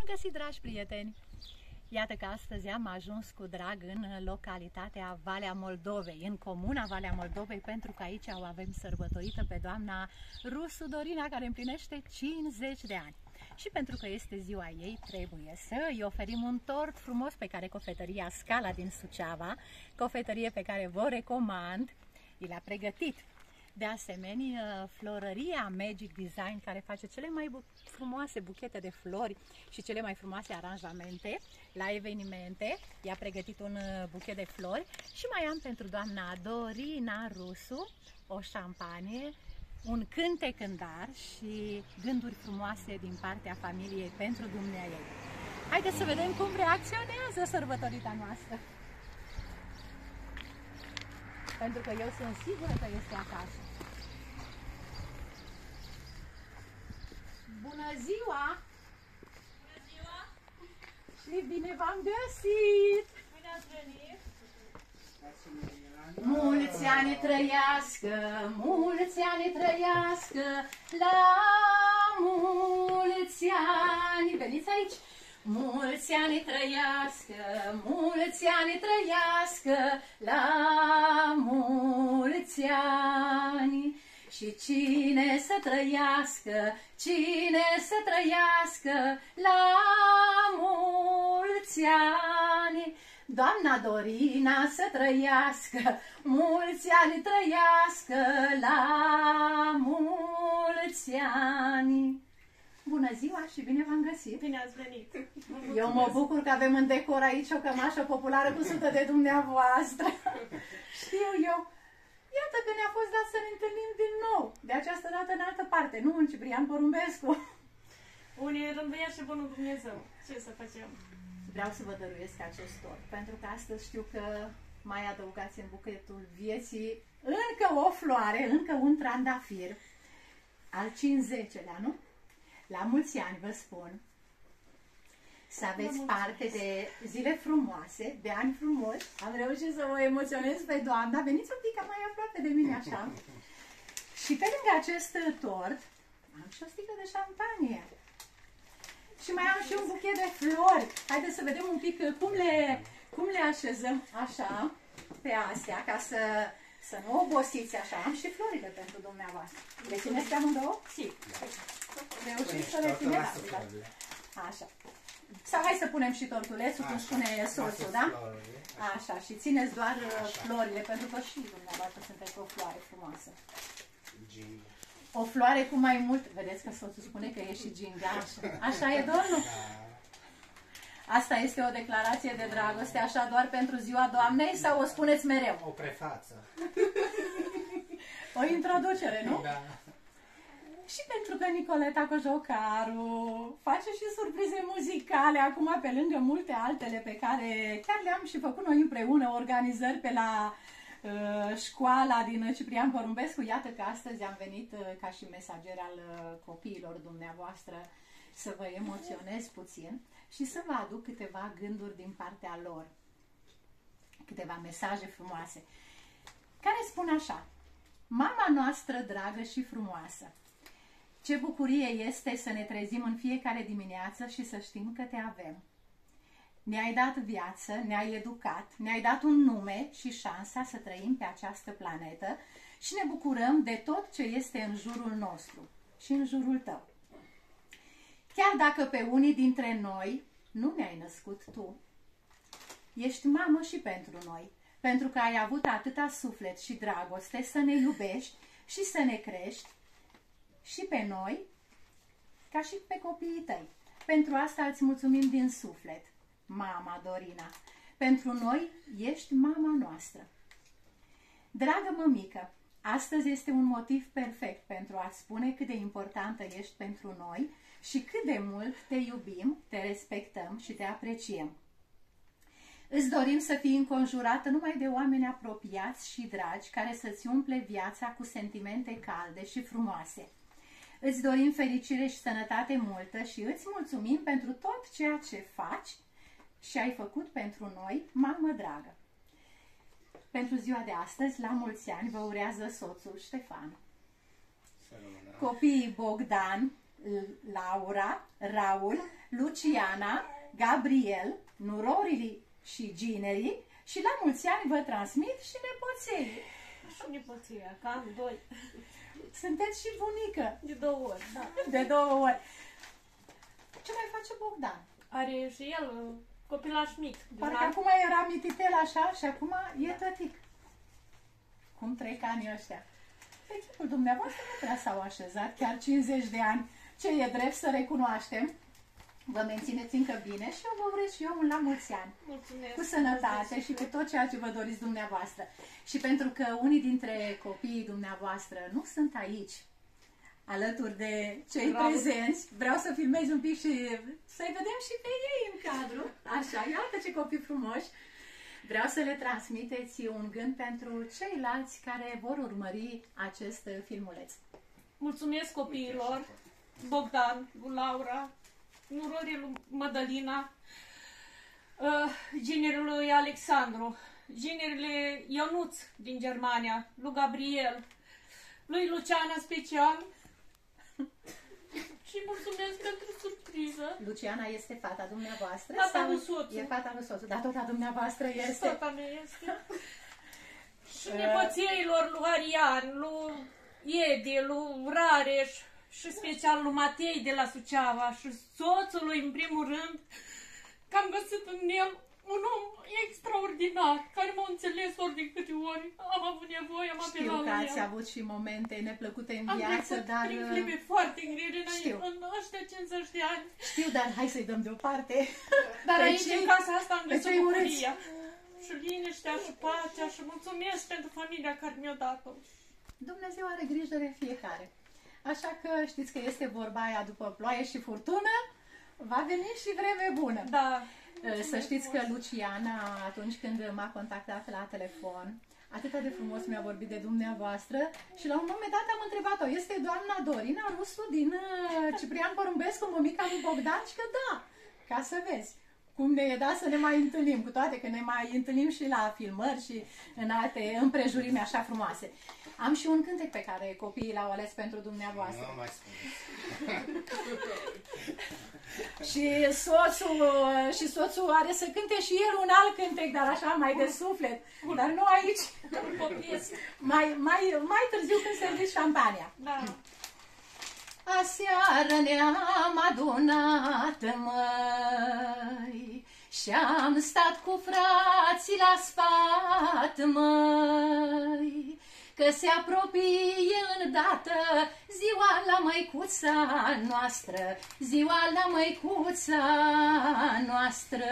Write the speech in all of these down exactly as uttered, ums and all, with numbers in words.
găsit, dragi prieteni! Iată că astăzi am ajuns cu drag în localitatea Valea Moldovei, în comuna Valea Moldovei, pentru că aici o avem sărbătorită pe doamna Rusu Dorina, care împlinește cincizeci de ani. Și pentru că este ziua ei, trebuie să îi oferim un tort frumos pe care cofetăria Scala din Suceava, cofetărie pe care vă recomand, i l-a pregătit. De asemenea, florăria Magic Design, care face cele mai bu frumoase buchete de flori și cele mai frumoase aranjamente la evenimente, i-a pregătit un buchet de flori. Și mai am pentru doamna Dorina Rusu o șampanie, un cântec în dar și gânduri frumoase din partea familiei pentru dumneaei. Haideți să vedem cum reacționează sărbătorita noastră. Pentru că eu sunt sigură că este acasă. Bună ziua! Bună ziua! Și bine v-am găsit! Bine ați venit! Mulți ani trăiască, mulți ani trăiască, la mulți ani! Veniți aici! Mulți ani trăiască, mulți ani trăiască, la mulți ani. Și cine să trăiască, cine să trăiască, la mulți ani. Doamna Dorina să trăiască, mulți ani trăiască, la mulți ani. Bună ziua și bine v-am găsit! Bine ați venit! Eu mă bucur că avem în decor aici o cămașă populară cu sută de dumneavoastră. Știu eu. Iată că ne-a fost dat să ne întâlnim din nou. De această dată în altă parte, nu în Ciprian Porumbescu. Unii rânduia și bunul Dumnezeu. Ce să facem? Vreau să vă dăruiesc acest tort, pentru că astăzi știu că mai adăugați în buchetul vieții încă o floare, încă un trandafir. Al cincizecilea, nu? La mulți ani, vă spun, să aveți parte de zile frumoase, de ani frumoși. Am reușit să vă emoționez pe doamna. Veniți un pic mai aproape de mine, așa. Și pe lângă acest tort, am și o sticlă de șampanie. Și mai am și un buchet de flori. Haideți să vedem un pic cum le, cum le așezăm așa, pe astea, ca să... Să nu obosiți așa. Am și florile pentru dumneavoastră. Le țineți pe amândouă? Si. Reușiți să le țineți? Așa. Sau hai să punem și tortulețul, cum spune soțul, da? Așa. Și țineți doar florile, pentru că și dumneavoastră sunteți o floare frumoasă. O floare cu mai mult... Vedeți că soțul spune că e și gingaș. Așa e, domnul? Asta este o declarație de dragoste, așa doar pentru ziua Doamnei, sau o spuneți mereu? O prefață. O introducere, nu? Da. Și pentru că Nicoleta Cojocaru face și surprize muzicale, acum pe lângă multe altele pe care chiar le-am și făcut noi împreună, organizări pe la uh, școala din Ciprian Porumbescu. Iată că astăzi am venit uh, ca și mesager al uh, copiilor dumneavoastră să vă emoționez puțin și să vă aduc câteva gânduri din partea lor, câteva mesaje frumoase, care spun așa: mama noastră dragă și frumoasă, ce bucurie este să ne trezim în fiecare dimineață și să știm că te avem. Ne-ai dat viață, ne-ai educat, ne-ai dat un nume și șansa să trăim pe această planetă și ne bucurăm de tot ce este în jurul nostru și în jurul tău. Chiar dacă pe unii dintre noi nu ne-ai născut tu, ești mamă și pentru noi, pentru că ai avut atâta suflet și dragoste să ne iubești și să ne crești și pe noi, ca și pe copiii tăi. Pentru asta îți mulțumim din suflet, mama Dorina. Pentru noi ești mama noastră. Dragă mămică, astăzi este un motiv perfect pentru a spune cât de importantă ești pentru noi și cât de mult te iubim, te respectăm și te apreciem. Îți dorim să fii înconjurată numai de oameni apropiați și dragi, care să-ți umple viața cu sentimente calde și frumoase. Îți dorim fericire și sănătate multă și îți mulțumim pentru tot ceea ce faci și ai făcut pentru noi, mamă dragă. Pentru ziua de astăzi, la mulți ani, vă urează soțul Ștefan. Copiii Bogdan, Laura, Raul, Luciana, Gabriel, nurorii și ginerii și la mulți ani vă transmit și nepoței. Și nepoția, că am doi. Sunteți și bunică. De două ori, da. De două ori. Ce mai face Bogdan? Are și el uh, copilaș mic. Parcă acum era mititel așa și acum e tătic. Cum trec anii ăștia? Pe chipul dumneavoastră nu prea s-au așezat, chiar cincizeci de ani. Ce e drept să recunoaștem. Vă mențineți încă bine și eu vă urez și eu un la mulți ani. Mulțumesc. Cu sănătate și cu tot ceea ce vă doriți dumneavoastră. Și pentru că unii dintre copiii dumneavoastră nu sunt aici, alături de cei Bravo. Prezenți, vreau să filmez un pic și să-i vedem și pe ei în cadru. Așa, iată ce copii frumoși. Vreau să le transmiteți un gând pentru ceilalți care vor urmări acest filmuleț. Mulțumesc copiilor, Bogdan, lui Laura, nurorii lui Mădălina, uh, ginerul lui Alexandru, ginerile Ionuț din Germania, lui Gabriel, lui Luciana special și mulțumesc pentru surpriză. Luciana este fata dumneavoastră? Fata sau lui soțul. E fata lui soțul, dar tot a dumneavoastră este. Tata mea este. Și nepoțeilor lui Arian, lui Edi, lui Rareș și special lui Matei de la Suceava și soțului în primul rând, că am găsit în el un om extraordinar, care m-a înțeles ori de câte ori am avut nevoie, am apelat Știu că la ați el. avut și momente neplăcute în Am viață, trecut dar... prin clipe foarte grele în, Știu. în ăștia cincizeci de ani. Știu, dar hai să-i dăm deoparte. Dar Pe aici, cei- în casa asta, am pe găsit cei urâți. bucuria și liniștea și pacea și mulțumesc pentru familia care mi-a dat-o. Dumnezeu are grijă de fiecare. Așa că știți că este vorba aia, după ploaie și furtună, va veni și vreme bună. Da. Să știți că Luciana, atunci când m-a contactat la telefon, atât de frumos mi-a vorbit de dumneavoastră și la un moment dat am întrebat-o, este doamna Dorina Rusu din uh, Ciprian Porumbescu, mămica lui Bogdan? Și că da, ca să vezi cum ne e dat să ne mai întâlnim, cu toate că ne mai întâlnim și la filmări și în alte împrejurimi așa frumoase. Am și un cântec pe care copiii l-au ales pentru dumneavoastră. Nu mai spune. Și soțul, și soțul are să cânte și el un alt cântec, dar așa mai de suflet. Dar nu aici. Mai, mai, mai târziu când serviți șampania. Da. Aseară ne-am adunat, măi, și-am stat cu frații la sfat, măi, că se apropie îndată ziua la măicuța noastră, ziua la măicuța noastră.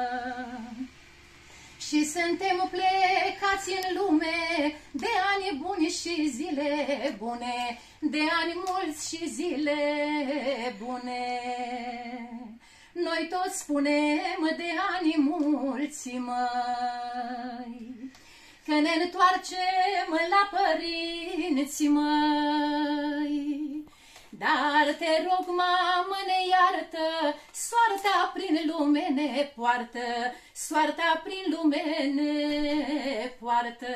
Și suntem plecați în lume de ani buni și zile bune, de ani mulți și zile bune. Noi toți spunem de ani mulți, măi, că ne întoarcem la părinți, măi. Dar te rog, mamă, ne iartă, soarta prin lume ne poartă, soarta prin lume ne poartă.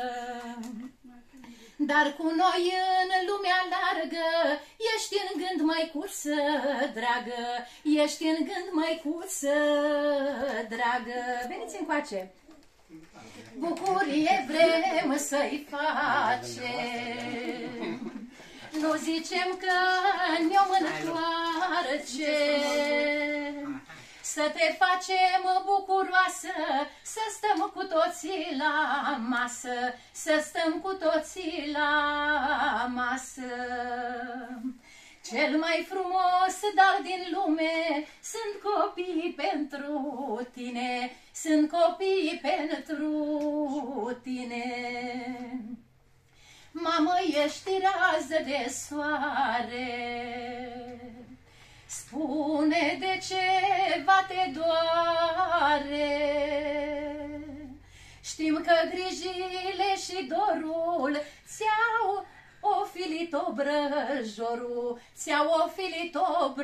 Dar cu noi în lumea largă, ești în gând, măicuță dragă, ești în gând, măicuță dragă. Veniți încoace! Bucurie vrem să-i facem, nu zicem că ne-o întoarce. Să te facem bucuroasă, să stăm cu toții la masă, să stăm cu toții la masă. Cel mai frumos dar din lume sunt copiii pentru tine, sunt copiii pentru tine. Mamă, ești rază de soare, spune de ce-va te doare. Știm că grijile și dorul ți-au ofilit obrăjorul, ți-au ofilit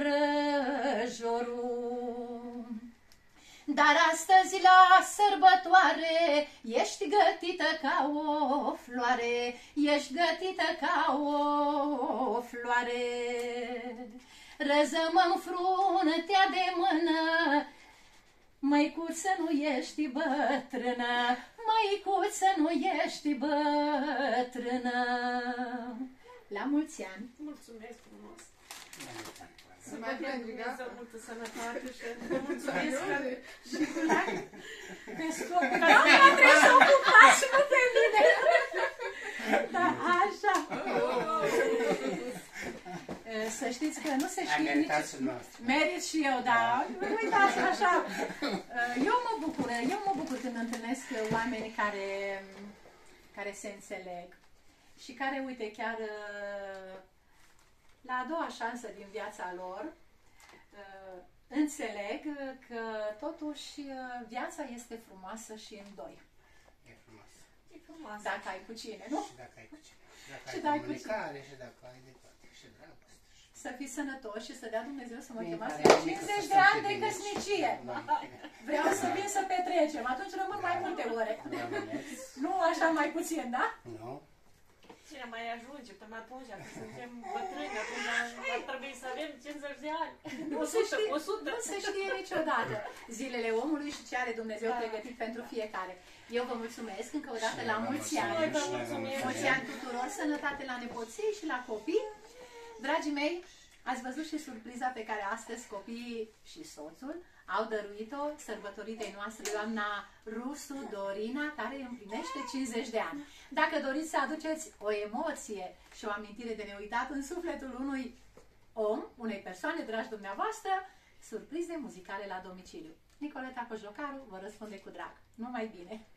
obrăjorul. Dar astăzi la sărbătoare ești gătită ca o floare, ești gătită ca o floare. răzămă-n fruntea de mână, măicuță, nu ești bătrână, măicuță, nu ești bătrână. La mulți ani! Mulțumesc frumos! Să mai vă dea plângi, Dumnezeu gata? multă sănătate și vă mulțumesc că Și cu lacrimi pe stoc. Doamna, trebuie să ocupați și nu pe mine. Da, așa. Să știți că nu se știe nici... Merit și eu, da. Uitați, așa. Eu mă bucur, eu mă bucur când întâlnesc oameni care, care se înțeleg și care, uite, chiar la a doua șansă din viața lor, înțeleg că totuși viața este frumoasă și în doi. E frumos. e frumos. Dacă ai cu cine, nu? Și dacă ai cu cine. Și Și dacă ai dacă ai cu comunicare, și dacă ai de toate. Și dragoste. și- Să fii sănătos și să dea Dumnezeu să mă Mie chemați care la e mică să cincizeci stăm de ani pe de bine. căsnicie. Da. Vreau să vin să petrecem, atunci rămân mai multe ore. Rămâneți. Nu așa mai puțin, da? Nu? Cine mai ajunge până atunci, că suntem bătrâni, atunci ar trebui să avem cincizeci de ani. Nu se o sută, știe, o sută. nu se știe niciodată zilele omului și ce are Dumnezeu Da. pregătit pentru fiecare. Eu vă mulțumesc încă o dată Și la noi vă mulți mulțumim. ani. Noi vă Și noi vă mulțumim. Mulți ani tuturor, sănătate la nepoții și la copii. Dragii mei, ați văzut și surpriza pe care astăzi copiii și soțul au dăruit-o sărbătoritei noastre, doamna Rusu Dorina, care împlinește cincizeci de ani. Dacă doriți să aduceți o emoție și o amintire de neuitat în sufletul unui om, unei persoane dragi dumneavoastră, surprize muzicale la domiciliu. Nicoleta Cojocaru vă răspunde cu drag. Numai bine!